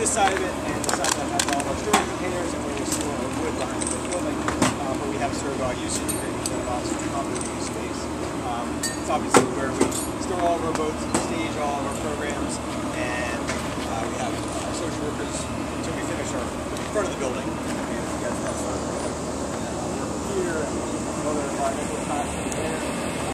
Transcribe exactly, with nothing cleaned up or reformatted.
this side of it and the side that has all of our storage containers and where we store our wood behind the building, uh, where we have sort of our usage agreement that allows for common use space. Um, it's obviously where we store all of our boats, stage all of our programs, and uh, we have our social workers until we finish our front of the building.